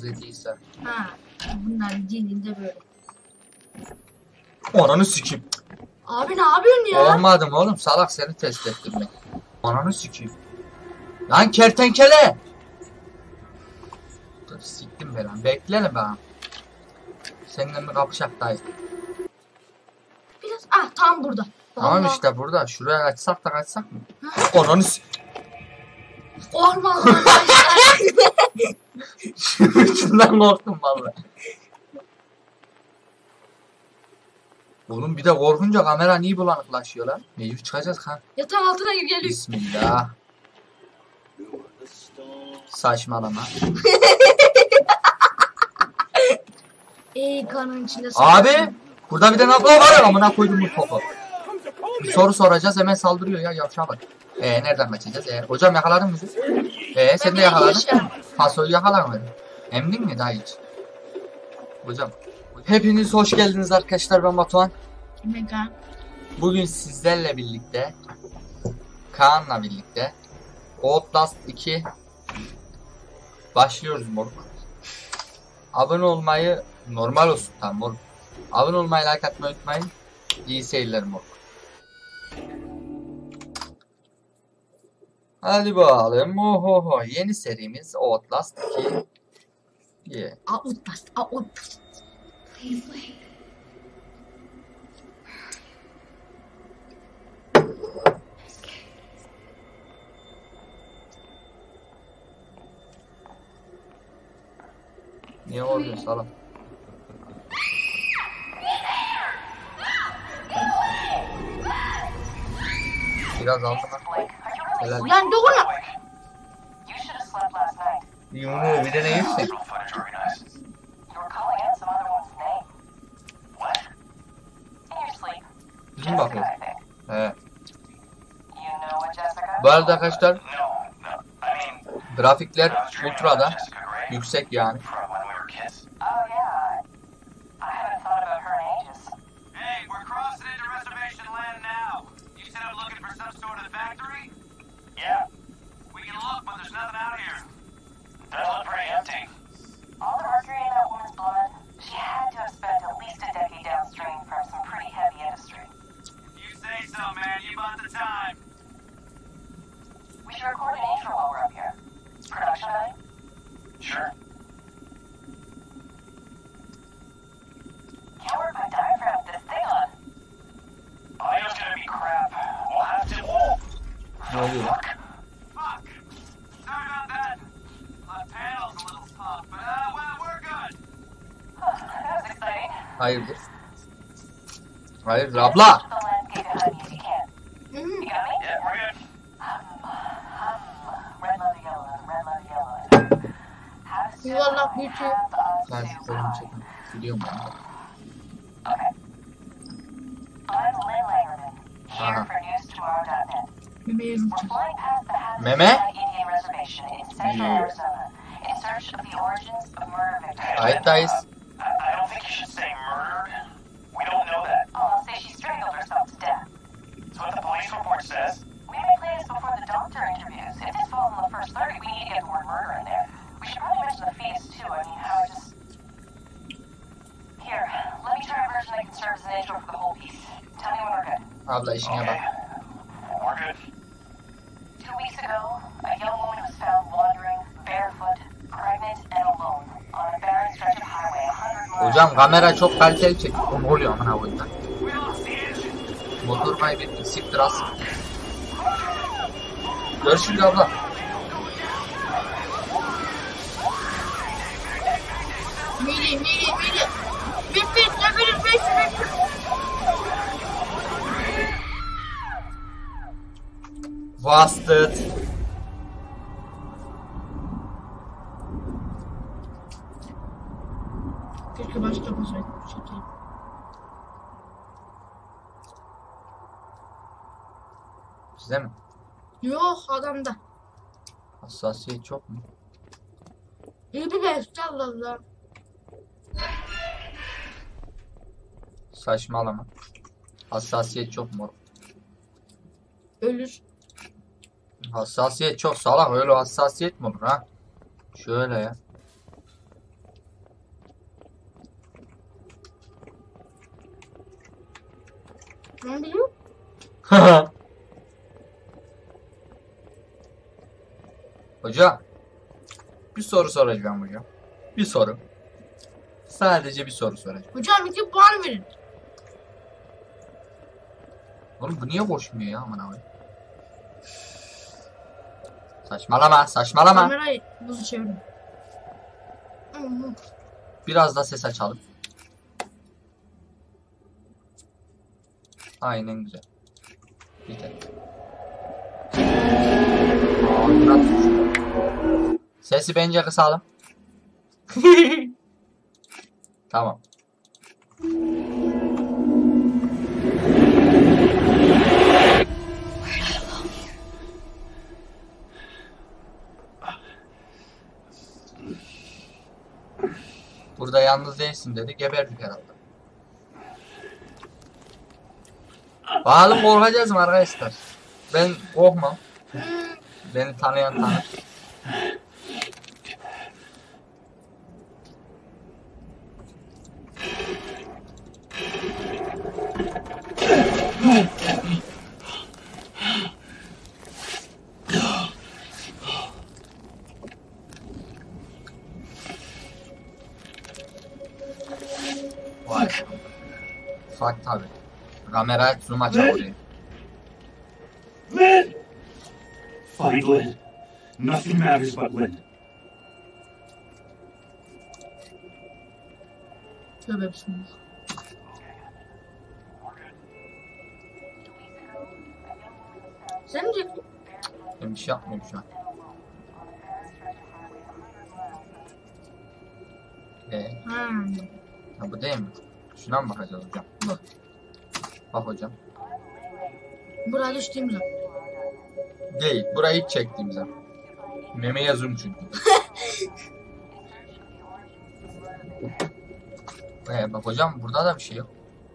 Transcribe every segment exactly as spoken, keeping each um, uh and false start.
Dediyse. Ha. Bunlar dininde böyle. Ananı sikeyim. Abi ne yapıyorsun ya? Olmadım oğlum, salak, seni test ettim ben. Ananı sikeyim. Lan kertenkele. Dur siktim be lan. Bekleyelim be. Seninle mi kapışak dayı? Biraz ah tam burada. Tamam Vallahi. işte burada. Şuraya kaçsak da kaçsak mı? Ananı sikeyim. Korkma. Şundan korktum vallahi. Oğlum bir de korkunca kamera niye bulanıklaşıyor lan? Mecbur çıkacağız ha. Yatağın altına gir geliyor. Bismillah. Saçmalama. Ey kanın içinde. Abi burada bir tane abla var ya, amına koydum bu topu. Bir soru soracağız, hemen saldırıyor ya, yavşağa bak. Ee nereden kaçacağız? Ee, hocam yakaladın mı bizi? Ee sen de yakaladın. Pasoyu yakalamadın. Emdin mi daha hiç? Hocam. Hepiniz hoş geldiniz arkadaşlar, ben Batuhan. Mega. Bugün sizlerle birlikte, Kaan'la birlikte Outlast iki başlıyoruz moruk. Abone olmayı, normal olsun tamam moruk. Abone olmayı, like atmayı unutmayın. İyi seyirler moruk. Hadi bakalım. Ohoho. Yeni serimiz Outlast iki. Yeah. Outlast. Outlast. Niye oluyor salak? Biraz altıma. Helal. Ulan dur lan. Yumruğu bir de ne yersek? Bizim bakıyor. He. Bu arada arkadaşlar, grafikler ultra'da yüksek yani. Ne oluyor lan? Hayırdır? Hayırdır abla? Yuvarlak geçiyor. Ben şu kolumu çekeyim. Biliyorum ben de. Aha. Bebeğe vuracağız. Meme? Kayıttayız. Abla işine bak. Hocam kamera çok kaliteli çekiyor. Ne oluyor amına koyayım lan? Motor kaybettik, siktir az. Görüşürüz abla. Mili mili mili. Bip bip ne bileyim beş beş. Bastard. Keşke başta basaydım. Şekil. Size mi? Yok adamda. Hassasiyet çok mu? İyi bir beş Allah Allah. Saçmalama. Hassasiyet çok mu? Ölür. Hassasiyet çok salak, öyle hassasiyet mi olur ha? Şöyle ya. Ne biliyor? Hocam. Bir soru soracağım hocam. Bir soru. Sadece bir soru soracağım. Hocam iki puan verin. Oğlum bu niye koşmuyor ya aman abi? Saçmalama, saçmalama. Kamerayı buzu çevirin. Hı hı. Biraz da ses açalım. Aynen güzel. Güzel. Sesi bence kısalım. Tamam. Burada yalnız değilsin dedi. Geberdik herhalde. Bakalım korkacağız mı arkadaşlar? Ben korkmam. Beni tanıyan tanır. Vay. Ufak tabi. Kamera zoom açar oraya. Lynn! Find Lynn. Nothing matters but Lynn. Tövbe bismillah. Sen mi çektin? Ben bir şey yapmıyorum şu an. Ee, Ha. ha bu değil mi? Şuna mı bakacağız hocam? Bak. Bak hocam. Buraya düştüğümüz zaman. Değil. Burayı hiç çektiğim zaman. Memeye zoom çünkü. Ee, bak hocam burada da bir şey yok.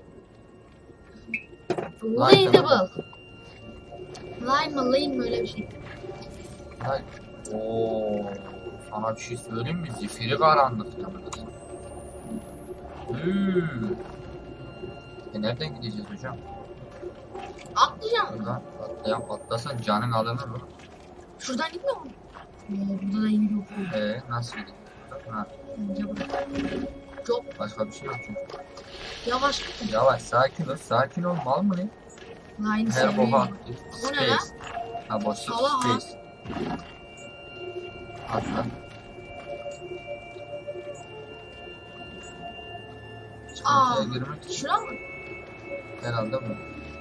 Lineable. Line mı lane mi öyle bir şey. Hay. Oo, sana bir şey söyleyeyim mi? Zifiri karanlık yanımız. Hmm. E nereden gideceğiz hocam? Atlayacağım. Buradan atlayan atlasan canın alınır mı? Şuradan gitmiyor mu? Ee, burada da yeni yok. Ee, nasıl gidiyor? Ha, Bence burada. Çok başka bir şey yok çünkü. yavaş gittim. Yavaş, sakin ol, sakin ol. Mal mı ne? Line'ı Her boka sevmeyi. aktif. Bu ne lan? Space. Ha boşluk Salak ha. space. Atla. Aa. Çıkıntıya girmek için Şura mı? herhalde bu.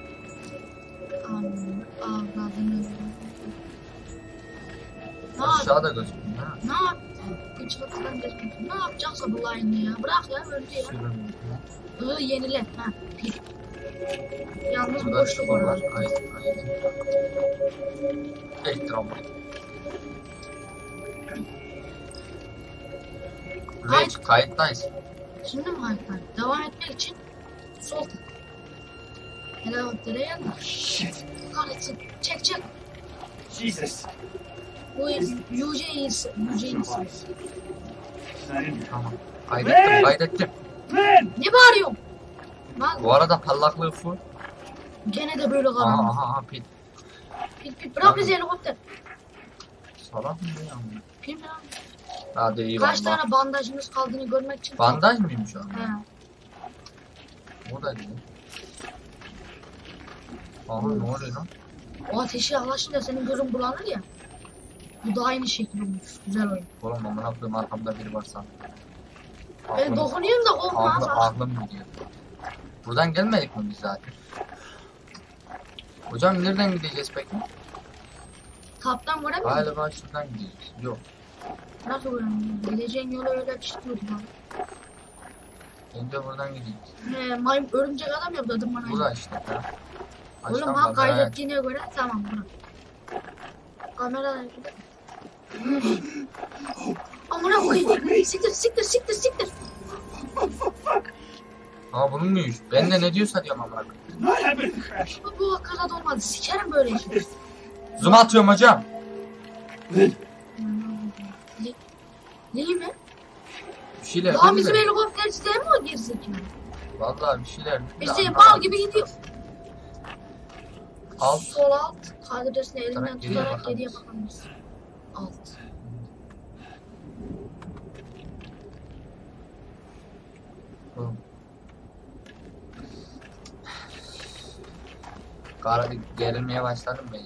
Aman avradını. Ne yap? Aşağıda gözüküyor ha. Ne yap? Üç kapıdan geçmek. Ne yapacaksa bu line'ı ya? Bırak ya önce ya. Sürün. Iı yenile. Ha. Pil. Yalnız Burada boşluk çukur var. var. Aynen, aynen. Elektron var. Hayır. Rage, kayıttayız. Şimdi mi hayır? Devam etmek için sol tık. Helikoptere yanına. Shit! Kahretsin. Çek çek. Jesus! Bu yüce iyisi. Yüce iyisi. It's not in here. Tamam. Kaydettim, kaydettim. Lynn! Ne bağırıyorsun? Lan Bu arada parlaklığı full. gene de böyle Aha karanlık. aha aha pil. Pil pil. Bırak bizi helikopter. Salak mı ya? Pil bırak. Hadi iyi Kaç valla. tane bandajımız kaldığını görmek için. Bandaj mıymış o? He. O da değil. Aha ne oluyor lan? O ateşi yaklaşınca senin gözün bulanır ya. Bu da aynı şekil olmuş. Güzel oyun. Oğlum amına koyayım arkamda biri varsa. Ben Aklım, dokunuyorum da korkma. aklım, aklım mı diyor. Buradan gelmedik mi biz zaten? Hocam nereden gideceğiz peki? Kaptan göremiyor musun? Galiba şuradan gideceğiz. Yok. Nasıl göremiyorum? Gideceğin yolu öyle bir şey diyordu bana. Bence buradan gideceğiz. He, maymun örümcek adam yaptı bana. Burada işte. Ha. Oğlum Açtan ha kameraya- kaydettiğine göre tamam bırak. Kamera. Amına koyayım. Siktir siktir siktir siktir. Aa bunun muymuş? Ben de ne diyorsa diyorum amına koyayım. Not happened to crash. Bu bu kadar olmadı. Sikerim böyle işi. Zoom atıyorum hocam. Lynn! Ne? Neyi mi? Bir şeyler Ya dedi bizim de. helikopter sistemi mi o gerizekalı? Vallahi bir şeyler dedi de Bizi anlamadım. bal gibi gidiyor. Alt. Sol alt. Kadresini elinden Tutarak geriye tutarak bakalım. geriye bakabilirsin. Alt. Oğlum. Kara gerilmeye başladım ben.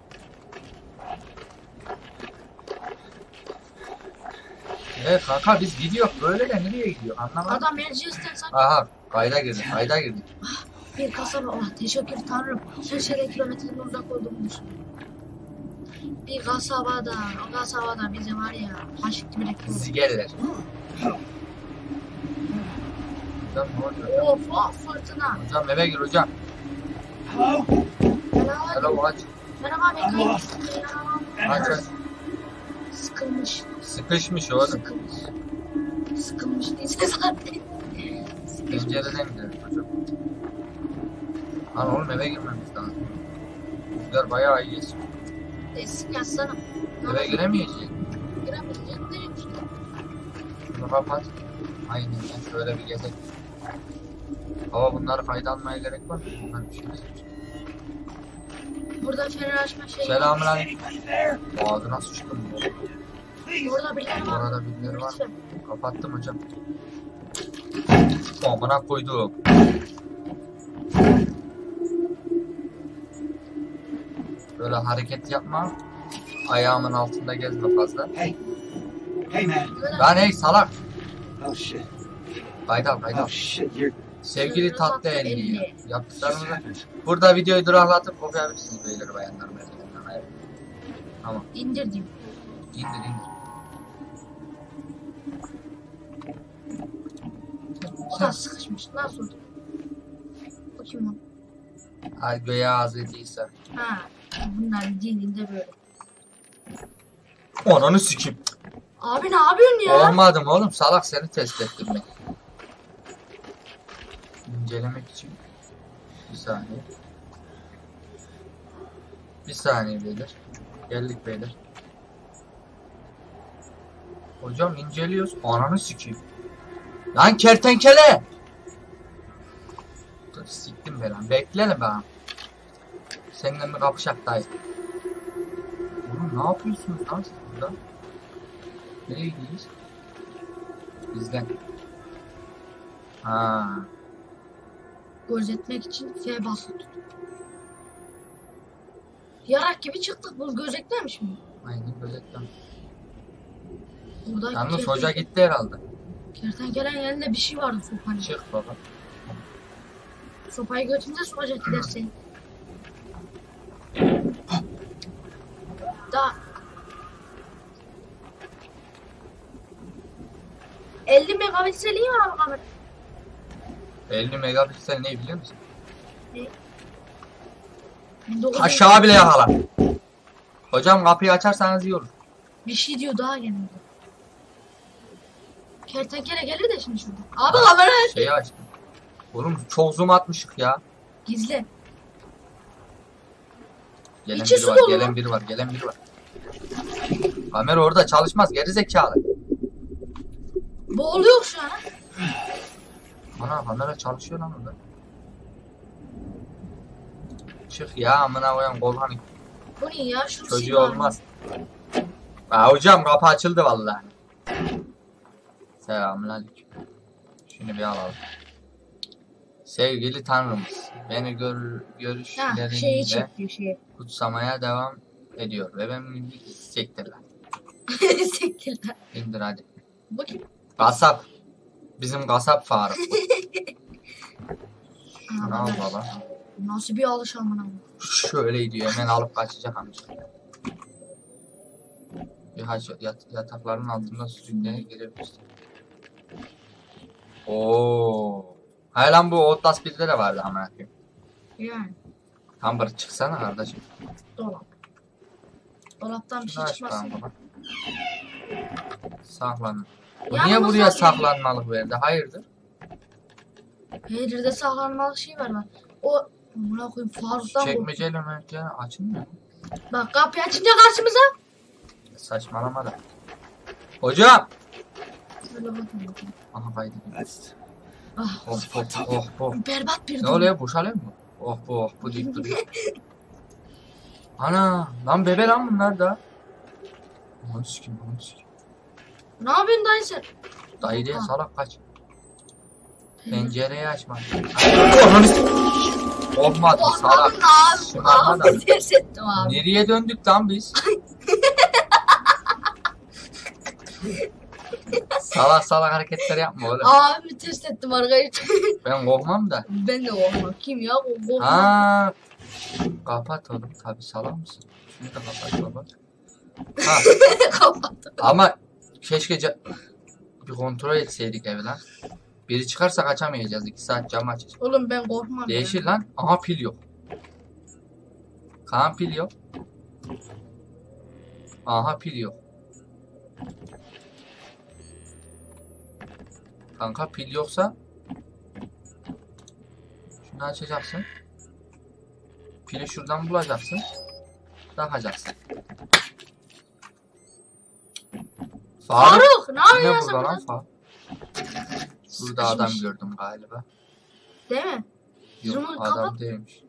Evet kanka biz gidiyor böyle de nereye gidiyor anlamadım. Adam Erciyes'ten sanki Aha kayda girdik kayda girdik. bir kasaba. Oh, teşekkür tanrım. Her şeyden kilometrenin uzak olduğumu düşün. Bir kasabada, o kasabada bize var ya, haşık gibi reklam. Zigerler. Hocam ne oluyor? Of of fırtına. Hocam eve gir hocam. Hello? Merhaba. Hello aç. Merhaba abi kaymışsın ya. Aç aç. Sıkılmış. Sıkışmış oğlum. Sıkılmış. Sıkılmış değilse zaten. Sıkılmış. Pencereden gidelim hocam. Lan oğlum eve girmemiz lazım. Rüzgar bayağı iyi esiyor. Desin yazsana. Eve giremeyeceğiz. Giremeyeceğim derim işte. Şunu kapat. Aynen ben şöyle bir gezelim. Hava bunları kayda almaya gerek var mı? Bunlar bir şey değil. Burada fener açma şeyi. Selamünaleyküm. Anybody there? Ağzına sıçtım bu. Please. Burada birileri var. Orada birileri var. Lütfen. Kapattım hocam. Amına koydum. Böyle hareket yapma. Ayağımın altında gezme fazla. Hey. Hey, man. Böyle Lan hey salak. Oh, shit. Kayda kayda. Oh, shit. You're... Sevgili tatlı elli ya. Yaptıklarımızı. Burada videoyu duraklatıp okuyabilirsiniz beyler bayanlar. merdivenler. Evet. Tamam. indir diyeyim. İndir indir. O da sıkışmış. Nasıl oldu? Bu kim lan? Ay göğe Hazreti İsa. Ha. Bunlar dininde böyle. Ananı sikeyim. Abi ne yapıyorsun ya? Olmadım oğlum salak seni test ettim ben. İncelemek için. Bir saniye. Bir saniye beyler. Geldik beyler. Hocam inceliyoruz. Ananı sikeyim. Lan kertenkele. Dur siktim be lan. Bekle be. Seninle mi kapışak dayı? Oğlum ne yapıyorsunuz lan siz burada? Nereye gidiyoruz? Bizden. Ha. Gözetmek için F basılı tut. Yarak gibi çıktık. Bu gözetlemiş mi? Aynen gözetlem. Burada Yalnız kerten- hoca gitti herhalde. Kertenkelenin elinde bir şey vardı sopanın. Çık baba. Sopayı götünde sokacak gidersen. Daha elli megapiksel iyi mi abi kamera? elli megapiksel ne biliyor musun? dokuz Aşağı bile yakalar. Hocam kapıyı açarsanız iyi olur. Bir şey diyor daha gelmedi. Kertenkele gelir de şimdi şurada. Abi kamera Şeyi açtım. Oğlum çok zoom atmışık ya. gizli. Gelen İçi biri su var, dolu gelen lan. biri var, gelen biri var. Kamera orada çalışmaz, geri zekalı. Boğuluyor şu an. Ana kamera çalışıyor lan orada. Çık ya amına koyayım kol hani Bu ne ya? Şu çocuğu silah. olmaz. Ha hocam kapı açıldı vallahi. Selamünaleyküm. Şunu bir alalım. Sevgili Tanrımız, beni gör, Ha, şeyi görüşlerinle çekiyor şeyi. kutsamaya devam ediyor ve ben bildik siktir lan. Sektirler. İndir hadi. Bakayım. Kasap. Bizim kasap Faruk. Aa, Ne al bak. baba? Nasıl bir alış amına. Şöyle gidiyor hemen alıp kaçacak amca. Birkaç yat, yatakların altında sürükleyerek girebilirsin. Oo. Hay lan bu Outlast birde de vardı amına koyayım. Yani Tam bir çıksana kardeşim. dolap. Dolaptan bir Şunu şey aç çıkmasın. kanka bak. Saklan. Bu Yanımızda niye buraya bir- saklanmalık verdi? Hayırdır? Peynirde saklanmalık şey var bak. O amına koyayım Faruk'tan bu. Çekmeceyle mevkiye açılmıyor. Bak kapıyı açınca karşımıza. Saçmalama da. Hocam. Şöyle bakın bakayım. Aha kaydı. That's... Ah, Oh oh oh oh. berbat bir Ne durum. oluyor? Boşalıyor mu? Oh bu oh bu deyip duruyor. Ana lan bebe lan bunlar da. Aman sikim aman sikim. Ne yapıyorsun dayı sen? Dayı diye Ha. salak kaç. Pencereyi açma. Aman sikim. Olmadı salak. Abi, Şımarma da. abi ters ettim abi. Nereye döndük lan biz? salak salak hareketler yapma oğlum. Abi ters ettim arkadaşlar. Ben korkmam da. Ben de korkmam. Kim ya bu korkmam. Ha. Kapat oğlum. Tabii salak mısın? Şunu da kapat baba. Ha. Kapattım. Ama keşke ca- bir kontrol etseydik evi lan. Biri çıkarsa kaçamayacağız. iki saat cam açacağız. Oğlum ben korkmam. Değişir ya. lan. Aha pil yok. Kaan pil yok. Aha pil yok. Kanka pil yoksa şunu açacaksın. Pili şuradan bulacaksın. Takacaksın. Faruk. Faruk ne Ne yapıyorsun burada lan sen? Faruk? Burada adam Sıkışmış. gördüm galiba. Değil mi? Yok Zoom'u adam kapat. değilmiş.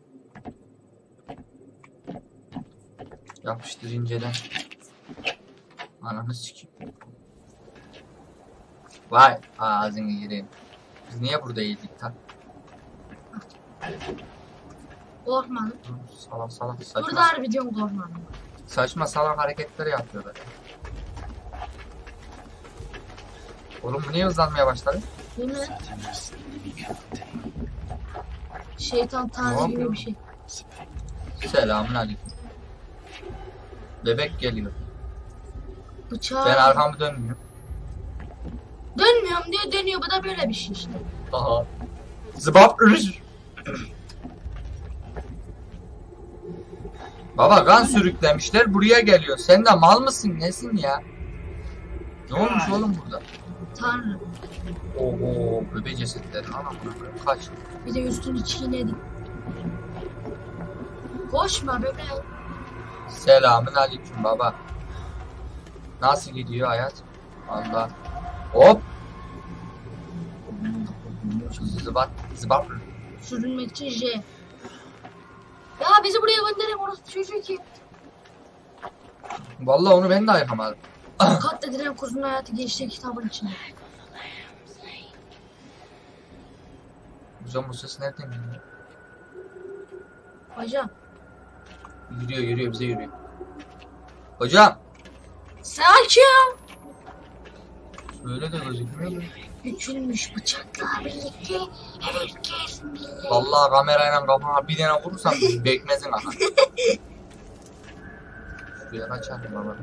Yapıştır inceden. Ananı sikeyim. Vay ağzını gireyim. Biz niye burada yedik ta? Korkmadım. Salak salak saçma, Burada harbi diyorum korkmadım. saçma salak hareketleri yapıyorlar. Oğlum bu niye hızlanmaya başladı? Bu ne? Şeytan Ne tarzı gibi yapıyor? bir şey. Selamun aleyküm. Bebek geliyor. Bıçağı. Ben arkamı dönmüyorum. Dönmüyorum diyor dönüyor. Bu da böyle bir şey işte. Aha. Zıbap ırış. Baba kan sürüklemişler buraya geliyor. Sen de mal mısın nesin ya? Ne olmuş oğlum burada? Tanrım. Oho bebe cesetleri. Anam kaç. Bir de üstünü çiğnedik. Koşma bebeğim. Selamün aleyküm baba. Nasıl gidiyor hayat? Allah. Hop. Zıbat. Zıbat. Sürünmek için J. Ya bizi buraya gönderin orası çocuğu ki. Vallahi onu ben de yapamadım. Katledilen kuzun hayatı geçti kitabın içinde. Hocam bu ses nereden geliyor? Hocam. Yürüyor yürüyor bize yürüyor. Hocam. Sakin. Öyle de gözükmüyor mu? Bükülmüş bıçakla birlikte herkes bilir. Vallahi kamerayla kafana bir tane vurursam bekmezin aha. Şuraya kaçalım baba.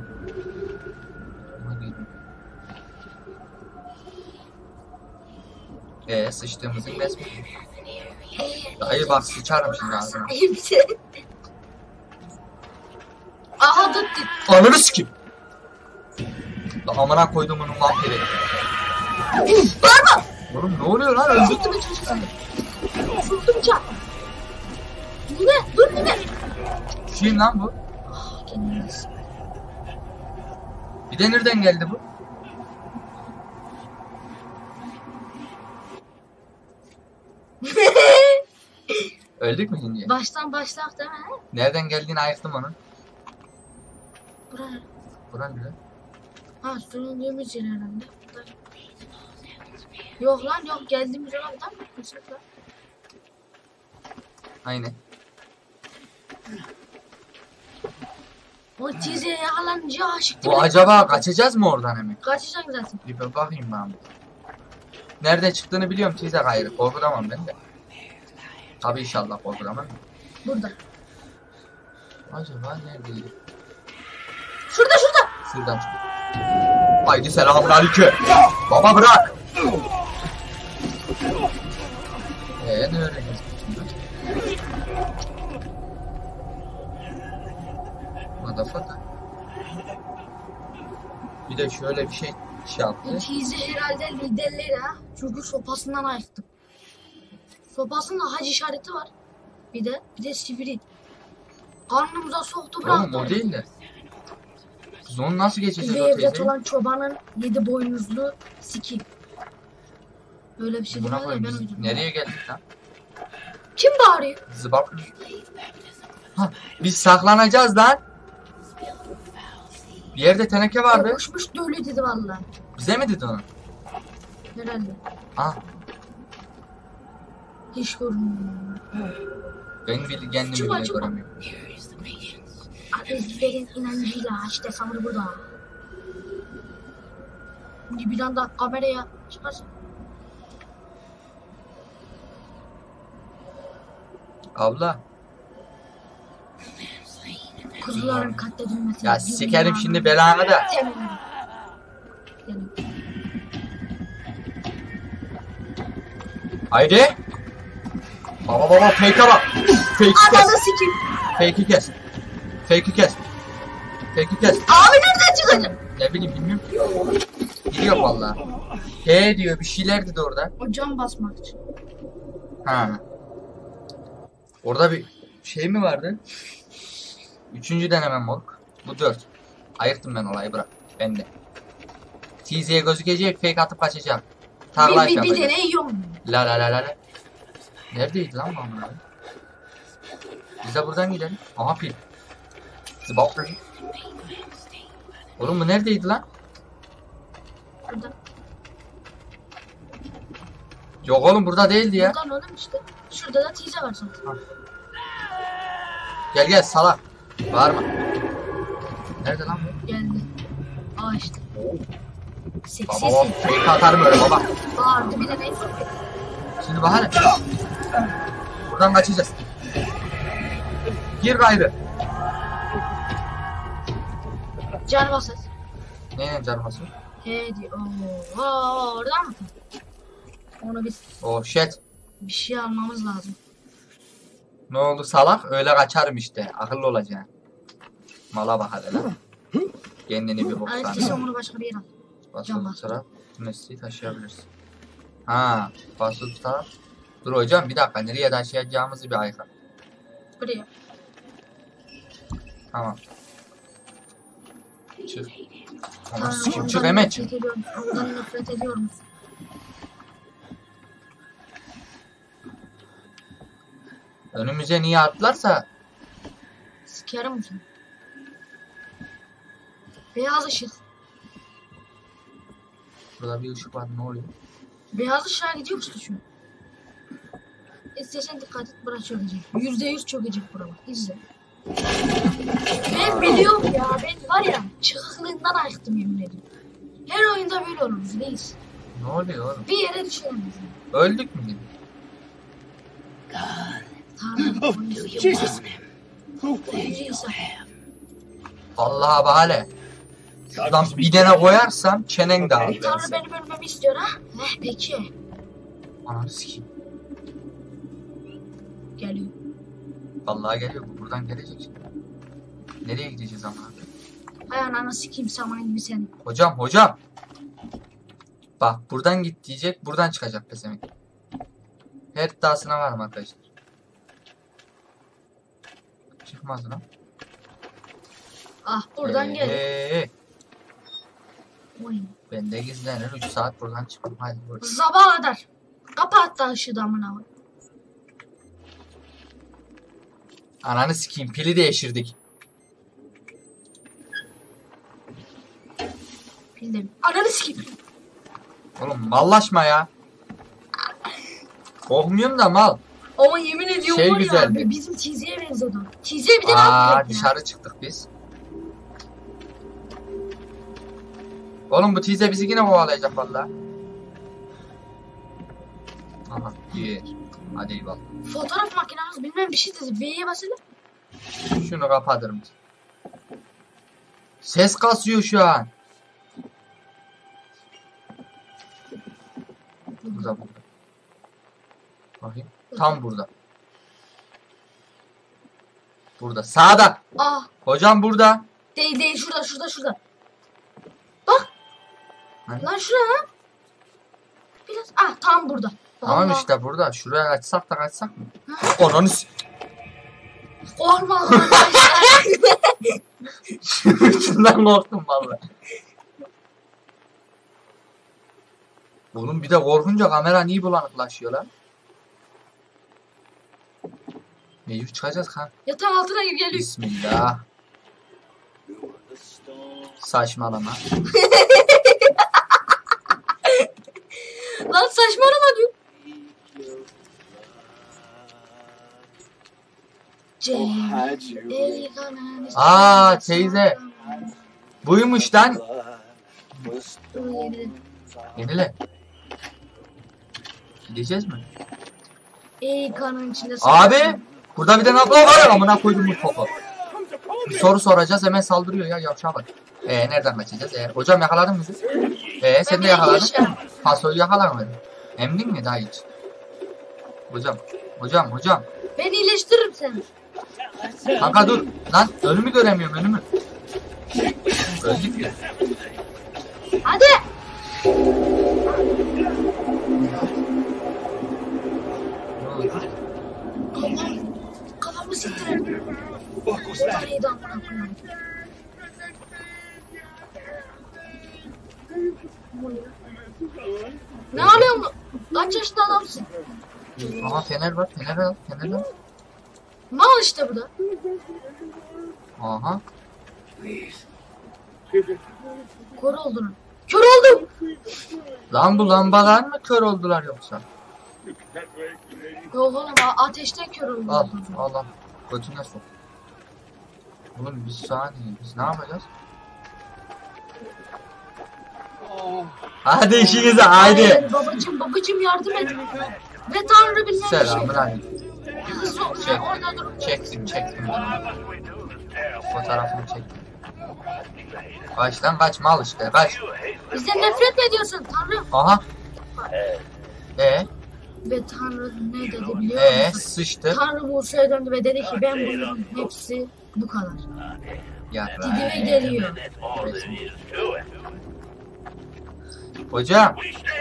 Eee sıçtığımızın resmi. Dayı bak sıçarım şimdi ağzına. Sahipsin. Aha tut tut. Ananı sikeyim. La amına koydum onun vampiri. Bağırma. Oğlum ne oluyor lan? Öldü. Sıktı bıçağı sana. Sıktı bıçağı. Ne? Dur ne? Kim lan bu? Kendine nasıl? Bir de nereden geldi bu? Öldük mü şimdi? Baştan başlak değil mi? Nereden geldiğini ayıktım onun. Buraya. Buran ne? Ha süründüğümüz yer herhalde. Yok lan yok geldiğimiz yere buradan mı gitmiştik lan? Aynen. O çizeye yakalanınca aşık Bu acaba kaçacağız mı oradan hemen? Kaçacak zaten. Bir ben bakayım ben. Nerede çıktığını biliyorum teyze gayrı. Korkutamam ben de. Tabii inşallah korkutamam. Burada. Acaba neredeydi? Şurada şurada. Şuradan çık. Haydi selamun aleyküm. Baba bırak. Eee ne öğreneceğiz şimdi? Motherfucker. Bir de şöyle bir şey şey yaptı. Bu tizi herhalde liderleri ha. Çünkü sopasından ayıktım. Sopasında hac işareti var. Bir de bir de sivri. Karnımıza soktu bıraktı. Oğlum o değil de. Biz onu nasıl geçeceğiz Bir o evlat teyzeyi? olan çobanın yedi boynuzlu siki. Böyle bir şey Buna demedi de koyayım ben biz uydurdum. nereye geldik lan? Kim bağırıyor? Zıbap. Ha, biz saklanacağız lan. Bir yerde teneke vardı. Koşmuş da öyle dedi valla. Bize mi dedi onu? Herhalde. Ha, Hiç görünmüyor. ben bile kendimi Çıkma, bile çıkma. göremiyorum. Ezberin inancıyla işte sanırım burada. Şimdi bir anda kameraya çıkarsın. Abla. Kuzuların katledilmesi. Ya sikerim şimdi belanı da. Yani, Haydi. Baba baba fake'e bak. Fake'i ananı kes. sikeyim. Fake'i kes. Fake'i kes. Fake'i kes. Abi nereden çıkacak? Ne bileyim bilmiyorum. Gidiyor valla. He diyor bir şeyler dedi orada. O cam basmak için. Ha. Orada bir şey mi vardı? Üçüncü denemem moruk. Bu dört. Ayırttım ben olayı bırak. Ben de. T Z'ye gözükecek fake atıp kaçacağım. Tarla Bir, bir, bir yapacağım. tane yiyorum. La la la la la. Neredeydi lan bu amına? Biz de buradan gidelim. Aha pil. Zıbaplı. Oğlum bu neredeydi lan? Burada. Yok oğlum burada değildi ya. Buradan oğlum işte. Şurada da tize var zaten. Gel gel salak. Bağırma. Nerede lan bu? Geldi. Aa işte. Seksi Baba baba seksi. fake atarım öyle baba. Bağırdı bir de ne? Şimdi bahane. Buradan kaçacağız. Gir gayrı. Can basar. Neyle canması? He diyor. Oo, oo, oradan mı? Onu biz Oh shit. bir şey almamız lazım. Ne oldu salak? Öyle kaçarım işte. Akıllı olacaksın. Mala bak hadi lan. Kendini bir Ay işte sen boksan. onu başka bir yere al. Basılı tutarak nesneyi taşıyabilirsin. Ha, basılı tutarak. Dur hocam bir dakika nereye taşıyacağımızı bir ayıkla. Buraya. Tamam. Çık. Ama Tamam, sikim çık ondan hemen nefret çık. ediyorum. Ondan nefret ediyorum. Önümüze niye atlarsa Sikerim misin? Beyaz ışık. burada bir ışık var ne oluyor? Beyaz ışığa gidiyor musun şu an? İstersen dikkat et bura çökecek. Yüzde yüz çökecek bura bak. İzle. Ben biliyorum ya. Ben var ya çıkıklığından ayıktım yemin ediyorum. Her oyunda böyle oluruz reis. Ne oluyor oğlum? Bir yere düşemeyiz. Öldük mü? dedim? Tanrım. Jesus. Yüce İsa. Allah'a bahane. Şuradan bir tane koyarsam çenen dağılır. Tanrı benim ölmemi istiyor ha. Heh peki. Ananı sikeyim. Geliyor. Vallahi geliyor bu buradan gelecek şimdi. Nereye gideceğiz ama? Hay ananı sikeyim saman gibi seni. Hocam hocam. Bak buradan git diyecek buradan çıkacak pesemek. Her iddiasına varım arkadaşlar. Çıkmaz lan. Ah buradan Ee, gel. ee, Oy. Ben de gizlenir üç saat buradan çıkmam. Hadi buradan. Sabaha kadar. Kapat da ışığı da amına koy. Ananı sikeyim pili değiştirdik. Bildim. Ananı sikeyim. Oğlum mallaşma ya. Korkmuyorum da mal. Ama yemin ediyorum Şey var ya güzeldi. bizim çizgiye benziyordu. Çizgiye bir de ne Aa yapacak ya? dışarı çıktık biz. Oğlum bu tize bizi yine kovalayacak valla. Aha yer. Hadi eyvallah. Fotoğraf makinemiz bilmem bir şey dedi. V'ye basalım. Şunu kapatırım. Ses kasıyor şu an. Burada burada. Bakayım. Tam burada. Burada. Sağda. Ah Hocam burada. değil değil şurada şurada şurada. Bak. Hani? Lan şuraya lan. Biraz ah tam burada. Tamam Vallahi. işte burada. Şuraya kaçsak da kaçsak mı? Ananı s- Korkma arkadaşlar. Şundan korktum valla. Oğlum bir de korkunca kamera niye bulanıklaşıyor lan? Mecbur çıkacağız kan. Yatağın altına gir geliyor. Bismillah. Saçmalama. Lan saçmalama diyor. Cem. Eli kanan. Aa teyze. Buymuş lan. Dur yenile. Yenile. Gideceğiz mi? Ey kanın içinde. Abi. Burada bir tane abla var ya amına koydum bu topu. Bir soru soracağız hemen saldırıyor ya yavşağa bak. Ee nereden kaçacağız? Ee, hocam yakaladın mı bizi? Ee sen de yakaladın. Pasoyu yakalamadın. Emdin mi daha hiç? Hocam. Hocam hocam. Ben iyileştiririm seni. Kanka dur. Lan önümü göremiyorum önümü. Öldük ya. Hadi. Kafam, kafamı siktirelim. O da neydi amına koyayım. Ne alıyorsun? Kaç yaşında adamsın? Aha fener var fener al fener al. Mal işte bu da. Aha. Kör oldun. Kör oldum. Lan bu lambalar mı kör oldular yoksa? Yok oğlum a- ateşten kör oldum. Al al al. Götüne sok. Oğlum bir saniye biz ne yapacağız? Hadi işinize haydi. Hayır, babacım babacım yardım et. Ve Tanrı bilmem bir şey. Selamun aleyküm. Hızlı ol. Çek. Orada dur. Çektim çektim. Fotoğrafını çektim. Kaç lan kaç mal işte kaç. Bizden nefret mi ediyorsun Tanrı? Aha. E Ve Tanrı ne dedi biliyor e musun? sıçtı. Tanrı Musa'ya döndü ve dedi ki ben bunun hepsi bu kadar. Ya Didime geliyor. hocam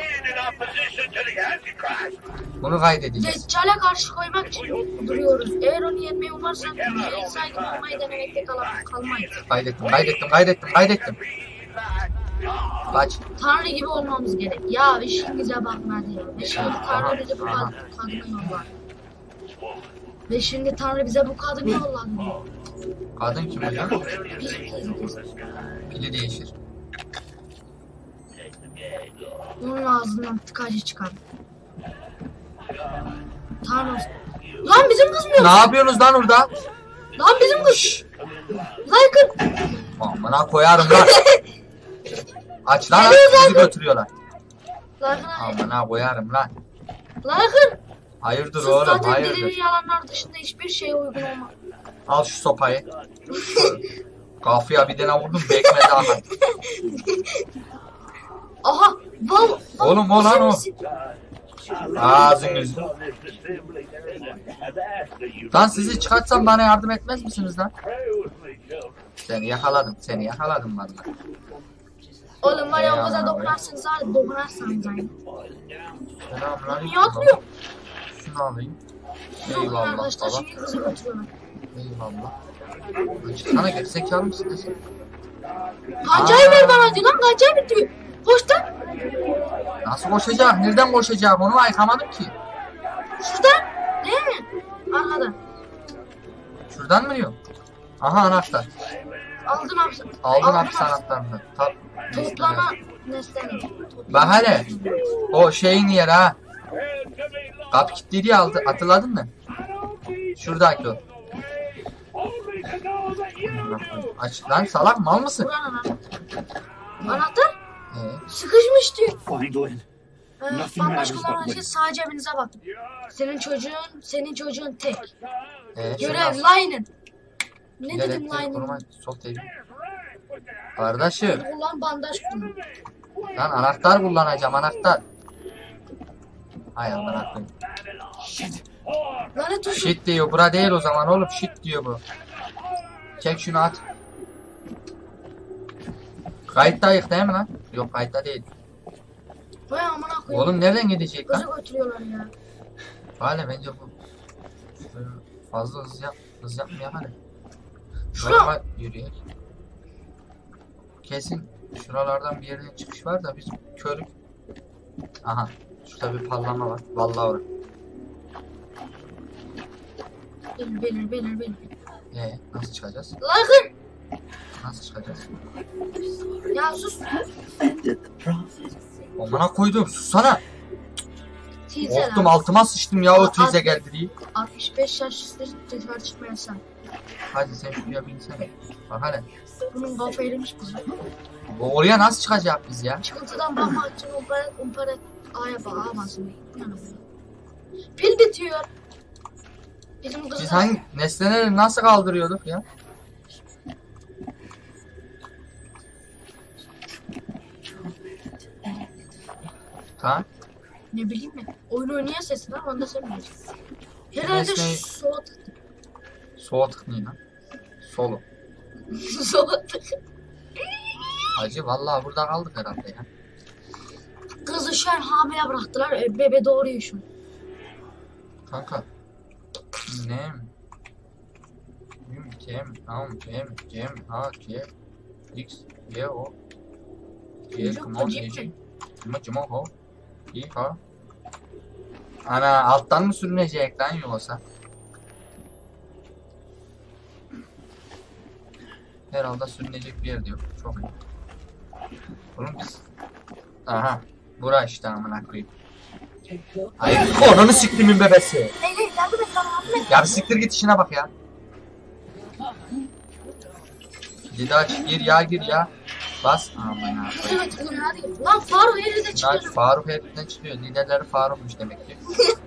bunu kaydedeceğiz. Deccal'e karşı koymak için duruyoruz. Eğer onu yenmeyi umarsan insan gibi olmayı denemekte kal kalmayız. Kaydettim kaydettim kaydettim kaydettim. Kaç. Tanrı gibi olmamız gerek. Ya işinize bakın hadi ya. Ve şimdi Tanrı bize bu kad kadını yolladı. Ve şimdi Tanrı bize bu kadını yolladı. Kadın kim hocam? Biz biziz. Pili değişir. Onun ağzından tıkacı çıkar. Tanrı. Lan bizim kız mı yok? Ne yapıyorsunuz lan orada? Lan bizim kız. Like'ın. Amına koyarım lan. Aç lan Geliyor bizi zaten. götürüyorlar. Like'ın. Amına koyarım lan. Like'ın. Hayırdır Siz oğlum zaten hayırdır. delili yalanlar dışında hiçbir şeye uygun olmaz. Al şu sopayı. Kafaya bir tane vurdum bekmedi aha. Aha. Val. Oğlum o lan o. Ağzınız. Lan sizi çıkartsam bana yardım etmez misiniz lan? Seni yakaladım seni yakaladım vallahi. Oğlum var ya o Eyvallah kadar be. dokunarsınız hadi dokunarsanız aynı. Selamünaleyküm. Niye atlıyor? Şunu alayım. Dokun Eyvallah arkadaşlar baba. şimdi kızı götürüyorlar. Eyvallah. Çıksana gerizekalı mısın sen? Kancayı ver bana diyor lan kancayı bitti. Koştan. Nasıl koşacak? Nereden koşacak? Onu ayıkamadım ki. Şuradan. Değil mi? Arkadan. Şuradan mı diyor? Aha anahtar. Aldın hapse. Aldın hapis anahtarını. Ta Toplama nesneni. Bak hele. O şeyin yeri ha. Kapı kilitli diye aldı. Hatırladın mı? Şuradaki o. Aç lan salak mal mısın? Buranın anahtar. Anahtar Ee, sıkışmış diyor. Fine, Glenn. Ee, Nothing matters bambaşka olan but şey sağ cebinize bakın. Senin çocuğun, senin çocuğun tek. e, Görev şunu line'ın. Ne al. dedim Elektrik koruma line'ın? sok değil. Kardeşim. Ulan bandaj kullan. Lan anahtar kullanacağım anahtar. Hay Allah aklım. Lanet olsun. Shit diyor. Bura değil o zaman oğlum. Shit diyor bu. Çek şunu at. Kayıtta yık değil mi lan? Yok kayıtta değil. Vay amına koyayım. Oğlum nereden gidecek lan? Kızı götürüyorlar ya. Hala bence bu Böyle fazla hız yap, hız yapmıyor hani. Şura. Normal yürüyek. Kesin şuralardan bir yerden çıkış var da biz körük. Aha. Şurada bir pallama var. Vallahi var. Belir belir belir belir. Ee, nasıl çıkacağız? Lakın. Nasıl çıkacağız? Ya sus. Amına koydum susana. Tize Korktum lan. altıma sıçtım ya o teyze geldi diye. altmış beş yaş üstü tekrar çıkmayasan. Hadi sen şuraya binsene. Bak hele. Bunun kafa erimiş bu. Bu oraya nasıl çıkacak biz ya? Çıkıntıdan bakmak için umparet umparet A'ya bak A basın. Pil bitiyor. Bizim Biz kızlar. hangi nesneleri nasıl kaldırıyorduk ya? Tamam. Ne bileyim mi? Oyun oynayan sesi var onda sen bilirsin. Herhalde Nesneyi- soğut. Soğutuk niye lan? Solu. Soğut. Hacı vallahi burada kaldık herhalde ya. Kızı şu an hamile bıraktılar. E, bebe doğuruyor şu an. Kanka. Ne? Yum, Kem, Ham, Kem, Kem, Ha, Ke, X, Y, O, K, Çocuk Kumon, acayip Ece, mi? Cuma, Cuma, Ho, İ, Ha. Ana alttan mı sürünecek lan yoksa? Herhalde sürünecek bir yer diyor. Çok iyi. Oğlum biz... Aha. Bura işte amına koyayım. Ay ananı siktimin bebesi. Hey hey yardım et bana yardım et. Ya bir siktir git işine bak ya. Gidi aç gir ya gir ya. Bas. Aman ya. Evet hadi. Lan Faruk heride Lan çıkıyor. Faruk hepsinden çıkıyor. Liderleri Faruk'muş demek ki.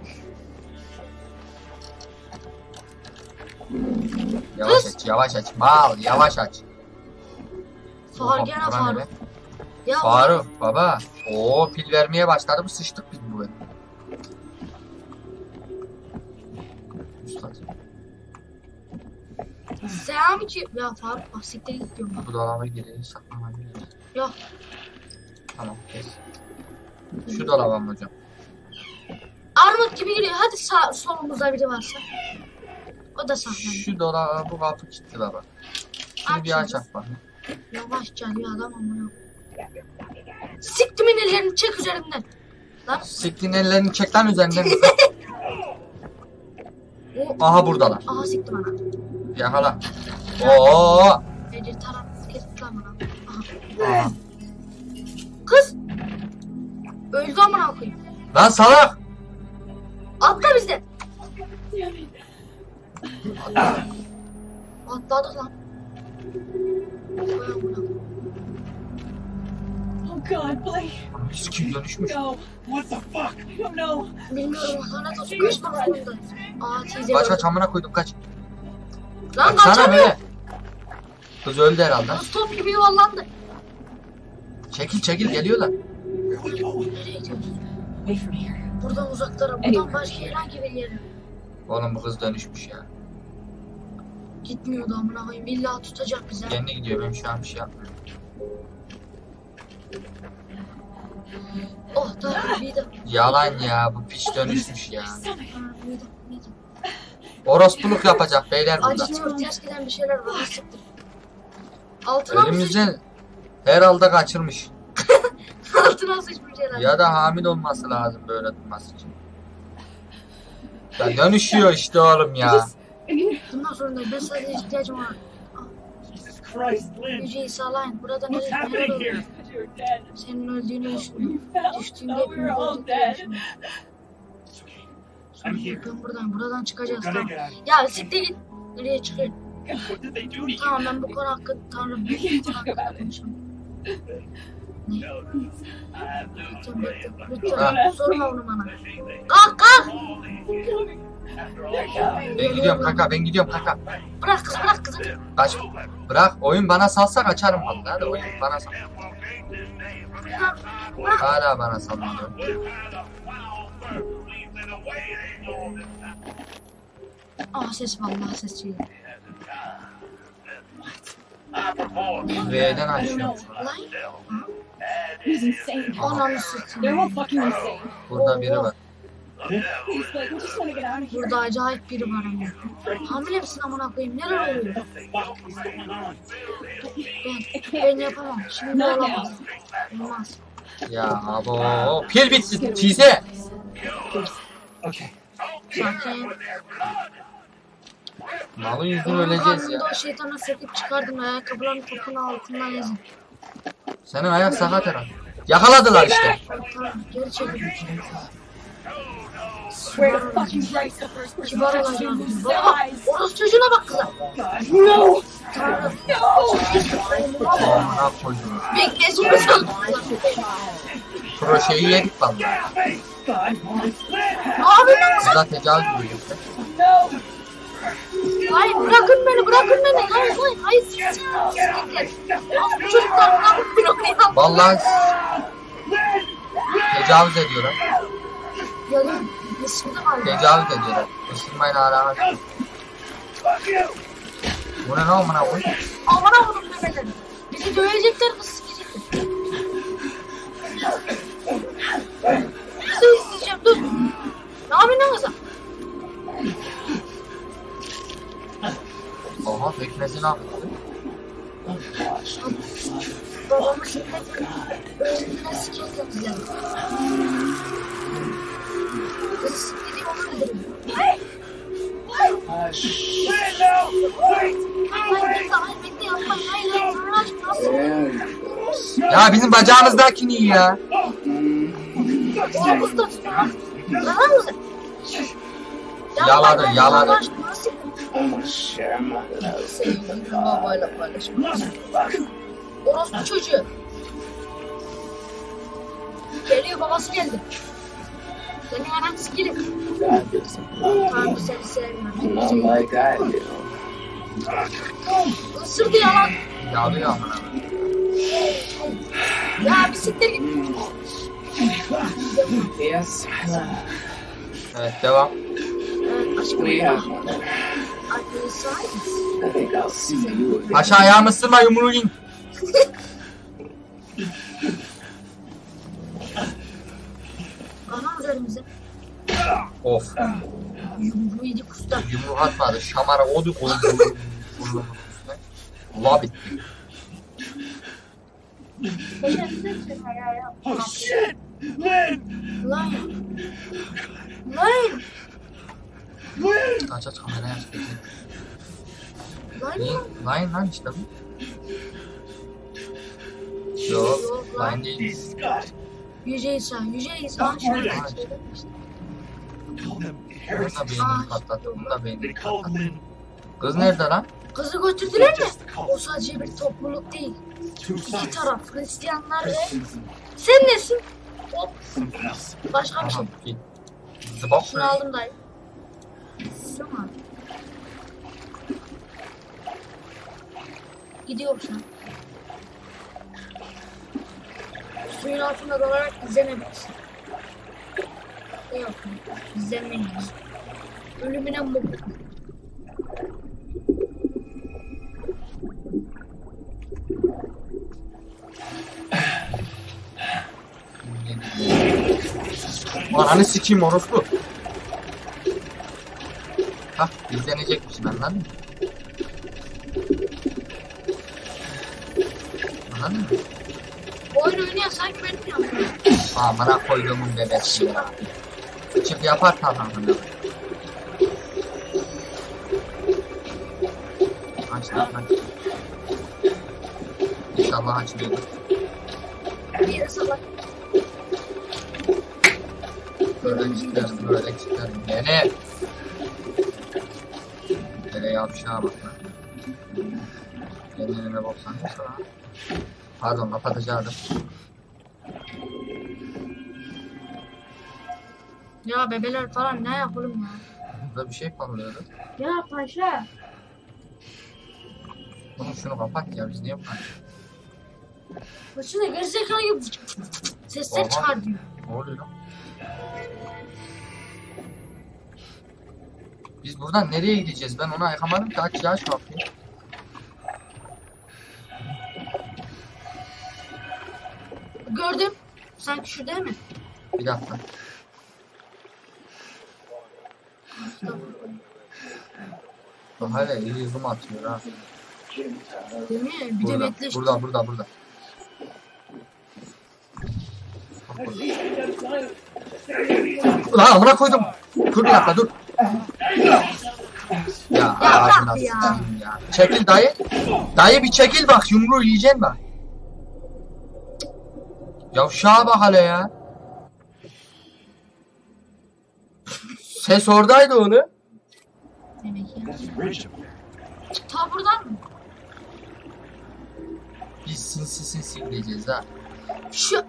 Yavaş aç yavaş aç. Mal yavaş aç. Faruk gene Oha, bura ne be? Faruk. Ya Faruk baba. Oo pil vermeye başladı bu sıçtık biz bu. Üstad. sen ki ya Faruk bak siktir git diyorum bak. Bu dolaba girelim saklamayabiliriz. Yok. Tamam kes. Şu dolaba mı hocam? Armut gibi giriyor. Hadi sağ solumuzda biri varsa. O da sahne. Şu dolaba bu kapı kilitli baba. Şunu bir Aç aç bak. Yavaşça ya adam amına. Siktimin ellerini çek üzerimden. Lan Siktin ellerini çek lan üzerinden. o Aha buradalar. aha siktim ana. Yakala. Oo. Ece taraf kes lan bana. Aha. Aha. Kız. Öldü amına koyayım. Lan salak. Atla bizde. Atladık lan. Vay amına. Oh God, Blake, Biz kim dönüşmüş? no, What the fuck? I don't know. Bilmiyorum lanet olsun kaçmak zorunda. Aa teyze Kaç öldü. kaç amına koydum kaç. Lan Sana kaçamıyor. böyle. Kız öldü herhalde. Kız top gibi yuvarlandı. Çekil çekil geliyorlar. Nereye gidiyoruz? Away from here. Buradan uzaklara, buradan başka herhangi bir yere. Oğlum bu kız dönüşmüş ya. Gitmiyordu amına koyayım. İlla tutacak bize. Kendi gidiyor ben şu an bir şey yapmıyorum. Oh tamam büyüdüm. Yalan ya bu piç dönüşmüş ya. Stomach. Ha, büyüdüm büyüdüm. Orospuluk yapacak beyler burada. Acıtıyor ters giden bir şeyler var. Ha, siktir. Altına mı Elimizden herhalde kaçırmış. sıçmış? Altına sıçmış herhalde. Ya da hamile olması lazım böyle durması için. Ya dönüşüyor işte oğlum ya. Bundan sonra da ben sadece ihtiyacım var. Jesus Christ, Lynn. Yüceyi sağlayın. Burada What's neler neler happening oluyor? here? You're dead. Senin öldüğünü düşündüm. You fell. Düştüğünde Oh, we were hepimiz all öldük diye dead. düşündüm. It's okay. I'm here. Ben buradan, buradan çıkacağız Gotta tamam. get out. Ya siktir git. Nereye çıkıyor? What did they do to you? Tamam ben bu konu hakkında Tanrım I can't talk about it. konuşamam. No, I have no Lütfen way bekle. of Lütfen Ha. sorma onu bana. anything. Kalk kalk. All these years. After all They're coming. Ben gidiyorum kanka ben gidiyorum kanka. Bırak kız bırak kızı. Kaç. Bırak oyun bana salsa kaçarım vallahi. Hadi oyun bana sal. Bırak. Bırak. Hala bana salmıyor. Ah ses vallahi ses şey. V'den açıyorum. Lan He's insane. ananı They're satayım. all fucking insane. Burada biri var. Please, Blake, we just want to get out of here. Burada acayip biri var ama. Hamile misin amına koyayım? Neler oluyor? What the fuck is going on? Ben, ben yapamam. Şimdi Not olamaz. now. Olmaz. Ya abo. Pil bitti. Çize. Okay. Sakin. Malın yüzünü öleceğiz ya. Karnımda o şeytana söküp çıkardım. Ayakkabıların topunu altından ezin. Senin ayak sakat herhalde. Yakaladılar işte. Tamam geri çekilin. Swear to fucking Christ the first person Kibar touching you olacağım. loses Baba eyes. orası çocuğuna bak kıza. God, no! Tanrım. No! Amına koydum. Bekle sonra sal. Kroşeyi yedik vallahi. God, Abi lan kıza. Kıza tecavüz ediyoruz. No! Hayır bırakın beni bırakın beni. Hayır hayır hayır. Siktir. Bu çocuklar bırakın beni oynayalım. Vallahi tecavüz ediyorlar. Yalan. Isırdı var ya. Tecavüz ediyorlar. Isırmayla alakalı. Bu ne lan amına koyayım? Aman avrum bebeleri. Bizi dövecekler kız sikecekler. Kızı isteyeceğim dur. Ne yapıyorsun lan kıza? Aha pekmezini aldı. Babamı şiddet öldüğüne sikeyim bize. Kızı siktiğim onu öldürün. Hayır bekle hayır bekle yapmayın hayır hayır Allah aşkına nasıl? Ya bizim bacağımızdakini iyi ya. Oğlum kız da tutuyor lan. Lan mısın? Yaladı, yaladı. Allah aşkına nasıl? Sevgilim babayla paylaşmak. Orospu çocuğu. Geliyor babası geldi. Senin anan sikirim. Tanrı seni sevmiyorum. I'm like that, you know. Isırdı yalan. Yalıyor amına. Ya bir siktir git. Yes. Evet devam. Evet aşkım. We have. Arkadaşlar sahip. I think I'll see you again. Aşağı ayağımı ısırma yumruğu in. Anam üzerimize. Of. Yumruğu yedi kusta. Yumruk atmadı. Şamara odu koydu. Burnumun üstüne. Kulağı bitti. oh shit! Lynn! Lan. Lan. Lynn! Aç aç kamerayı aç. bekle. Lan. Line lan işte bu. Yok. Line değil. Scott! Yüce İsa. Yüce İsa. Şöyle. Call them Bunu da heresies. beynini patlattı. Bunu da They beynini called patlattı. Lynn Kız nerede lan? Kızı götürdüler mi? just a O cult. sadece bir topluluk değil. Two İki sides. taraf. Hristiyanlar ve... Sen nesin? Hop. Something else. Başka bir şey. Aha git. Zıbap Şunu aldım dayı. Tamam. Gidiyor şu an. Suyun altında dolarak izlenebilirsin. Yok. İzlenmeyin. Ölümüne mutlu. Ananı sikeyim orospu. Hah izlenecekmişim anladın mı? Anladın mı? Oyun oynayan sanki benim yapıyorum. Amına koyduğumun bebesi ya. Çık yapar tamamını. Aç lan aç. İnşallah açmıyordur. Bir yere salak. Böyle çıkarım böyle çıkarım. Gene. Gene yavşağa bak lan. Kendine baksan ne sonra. Pardon kapatacaktım. Ya bebeler falan ne yapalım ya? Burada bir şey parlıyordu. Ya paşa. Bunu şunu kapat ya biz niye bu kadar? Paşa da gerizekalı gibi sesler Oha. çıkar diyor. Ne oluyor lan? Biz buradan nereye gideceğiz? Ben onu ayıkamadım ki aç ya şu kapıyı. Gördüm. Sanki şu değil mi? Bir dakika. Bak hala iyi zoom atıyor ha. Değil mi? Bir de Burada, bekle işte. burada, burada, burada. Bak burada. Ulan amına koydum. Dur bir dakika dur. Ya Ya Ya ağzına bırak ya. sıçayım ya. Çekil dayı. Dayı bir çekil bak, yumruğu yiyeceksin bak. Yavşağa bak hele ya. Ses oradaydı onu. Demek ya. That's the bridge up there. Ta buradan mı? Biz sinsi sinsi gideceğiz ha. Şu.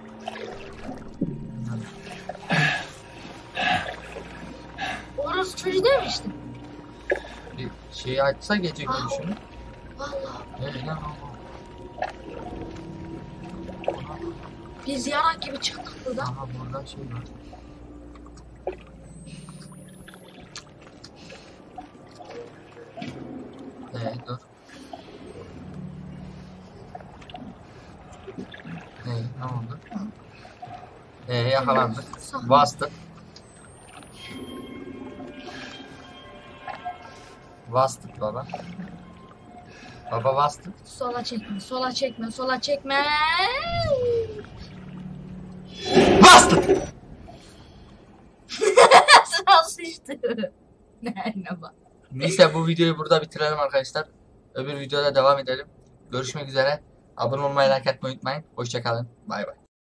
Orası çocuğu değil mi işte? Bir şey açsa gece Aa. görüşünü. Vallahi. Evet lan. Biz yarak gibi çıktık buradan. Aha burada şey var. Ee dur. Ee ne oldu? Ee yakalandık. Bastık. Bastık baba. Baba bastık. Sola çekme, sola çekme, sola çekme. Bastık. Sıra sıçtı. Ne ne bak. Neyse bu videoyu burada bitirelim arkadaşlar. Öbür videoda devam edelim. Görüşmek üzere. Abone olmayı, like etmeyi unutmayın. Hoşçakalın. Bay bay.